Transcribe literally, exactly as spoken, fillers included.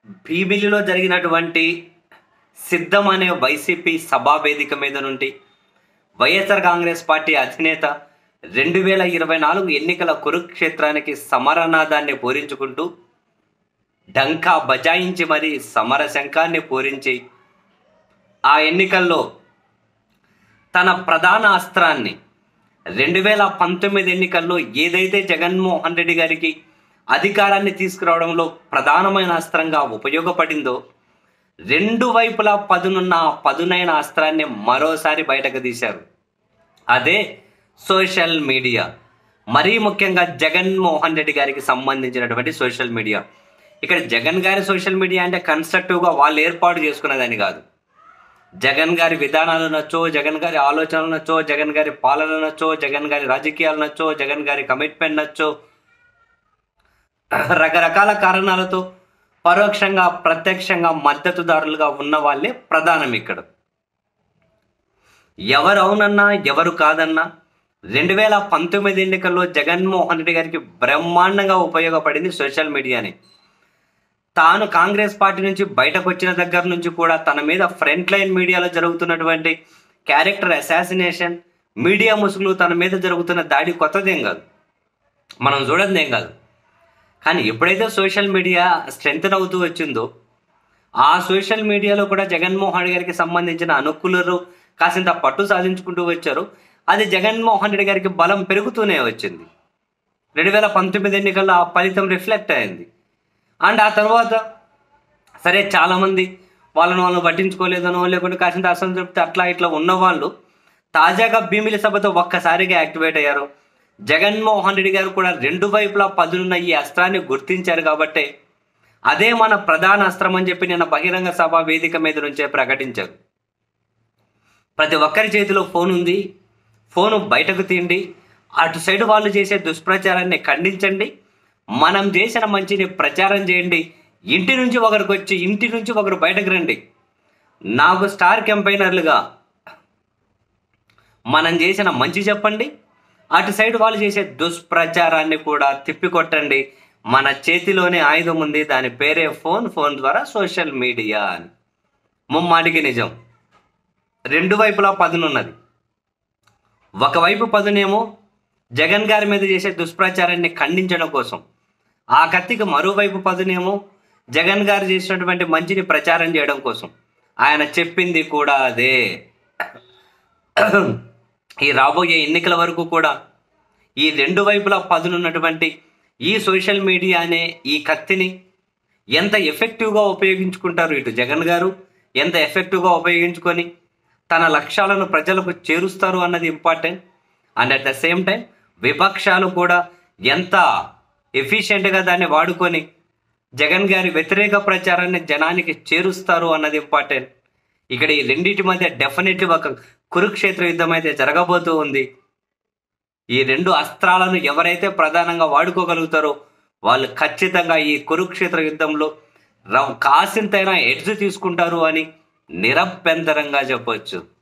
భీమిలిలో జరిగినటువంటి సిద్ధం అనే వైసీపీ సభా వేదిక మీద నుండి వైఎస్ఆర్ కాంగ్రెస్ పార్టీ అధినేత రెండు వేల ఇరవై నాలుగు ఎన్నికల కురుక్షేత్రానికి సమరనాదాన్ని పూరించుకుంటూ డంకా బజాయించి మరీ సమర శంఖాన్ని పూరించి ఆ ఎన్నికల్లో తన ప్రధాన అస్త్రాన్ని రెండు వేల పంతొమ్మిది ఎన్నికల్లో ఏదైతే జగన్మోహన్ రెడ్డి గారికి అధికారాన్ని తీసుకురావడంలో ప్రధానమైన అస్త్రంగా ఉపయోగపడిందో రెండు వైపులా పదునున్న పదునైన అస్త్రాన్ని మరోసారి బయటకు తీశారు. అదే సోషల్ మీడియా. మరీ ముఖ్యంగా జగన్మోహన్ రెడ్డి గారికి సంబంధించినటువంటి సోషల్ మీడియా. ఇక్కడ జగన్ గారి సోషల్ మీడియా అంటే కన్స్ట్రక్టివ్గా వాళ్ళు ఏర్పాటు చేసుకున్నదని కాదు. జగన్ గారి విధానాలు నచ్చో, జగన్ గారి ఆలోచనలు నచ్చో, జగన్ గారి పాలన నచ్చో, జగన్ గారి రాజకీయాలు నచ్చో, జగన్ గారి కమిట్మెంట్ నచ్చో, రకరకాల కారణాలతో పరోక్షంగా ప్రత్యక్షంగా మద్దతుదారులుగా ఉన్న వాళ్ళే ప్రధానం. ఇక్కడ ఎవరు అవునన్నా ఎవరు కాదన్నా రెండు వేల పంతొమ్మిది ఎన్నికల్లో జగన్మోహన్ రెడ్డి గారికి బ్రహ్మాండంగా ఉపయోగపడింది సోషల్ మీడియాని. తాను కాంగ్రెస్ పార్టీ నుంచి బయటకు వచ్చిన దగ్గర నుంచి కూడా తన మీద ఫ్రంట్ లైన్ మీడియాలో జరుగుతున్నటువంటి క్యారెక్టర్ అసాసినేషన్, మీడియా ముసుగులు, తన మీద జరుగుతున్న దాడి కొత్తదేం కాదు, మనం చూడదేం కాదు. కానీ ఎప్పుడైతే సోషల్ మీడియా స్ట్రెంగ్త్ అవుతూ వచ్చిందో ఆ సోషల్ మీడియాలో కూడా జగన్మోహన్ రెడ్డి గారికి సంబంధించిన అనుకూలరు కాసింత పట్టు సాధించుకుంటూ వచ్చారు. అది జగన్మోహన్ రెడ్డి గారికి బలం పెరుగుతూనే వచ్చింది. రెండు వేల పంతొమ్మిది ఎన్నికల్లో ఆ ఫలితం రిఫ్లెక్ట్ అయింది. అండ్ ఆ తర్వాత సరే చాలామంది వాళ్ళను వాళ్ళని పట్టించుకోలేదనో లేకుంటే కాసింత అసంతృప్తి అట్లా ఇట్లా ఉన్నవాళ్ళు తాజాగా భీమిలి సభతో ఒక్కసారిగా యాక్టివేట్ అయ్యారు. జగన్మోహన్ రెడ్డి గారు కూడా రెండు వైపులా పదునున్న ఈ అస్త్రాన్ని గుర్తించారు. కాబట్టి అదే మన ప్రధాన అస్త్రం అని చెప్పి నిన్న బహిరంగ సభ వేదిక మీద నుంచే ప్రకటించారు. ప్రతి ఒక్కరి చేతిలో ఫోన్ ఉంది, ఫోను బయటకు తీయండి, అటు సైడ్ వాళ్ళు చేసే దుష్ప్రచారాన్ని ఖండించండి, మనం చేసిన మంచిని ప్రచారం చేయండి, ఇంటి నుంచి ఒకరికి వచ్చి ఇంటి నుంచి ఒకరు బయటకు రండి, నాకు స్టార్ క్యాంపైనర్లుగా మనం చేసిన మంచి చెప్పండి, అటు సైడ్ వాళ్ళు చేసే దుష్ప్రచారాన్ని కూడా తిప్పికొట్టండి. మన చేతిలోనే ఆయుధం ఉంది, దాని పేరే ఫోన్, ఫోన్ ద్వారా సోషల్ మీడియా అని. ముమ్మాటికి నిజం. రెండు వైపులా పదునున్నది. ఒకవైపు పదునేమో జగన్ గారి మీద చేసే దుష్ప్రచారాన్ని ఖండించడం కోసం, ఆ కత్తికి మరోవైపు పదునేమో జగన్ గారు చేసినటువంటి మంచిని ప్రచారం చేయడం కోసం. ఆయన చెప్పింది కూడా అదే. ఈ రాబోయే ఎన్నికల వరకు కూడా ఈ రెండు వైపులా పదునున్నటువంటి ఈ సోషల్ మీడియా అనే ఈ కత్తిని ఎంత ఎఫెక్టివ్గా ఉపయోగించుకుంటారు ఇటు జగన్ గారు, ఎంత ఎఫెక్టివ్గా ఉపయోగించుకొని తన లక్ష్యాలను ప్రజలకు చేరుస్తారు అన్నది important. And at the same time విపక్షాలు కూడా ఎంత ఎఫిషియెంట్గా దాన్ని వాడుకొని జగన్ గారి వ్యతిరేక ప్రచారాన్ని జనానికి చేరుస్తారు అన్నది ఇంపార్టెంట్. ఇక్కడ ఈ రెండింటి మధ్య డెఫినెట్లీ ఒక కురుక్షేత్ర యుద్ధం అయితే జరగబోతూ ఉంది. ఈ రెండు అస్త్రాలను ఎవరైతే ప్రధానంగా వాడుకోగలుగుతారో వాళ్ళు ఖచ్చితంగా ఈ కురుక్షేత్ర యుద్ధంలో కాసింతైనా ఎడ్జ్ తీసుకుంటారు అని నిరభ్యంతరంగా చెప్పొచ్చు.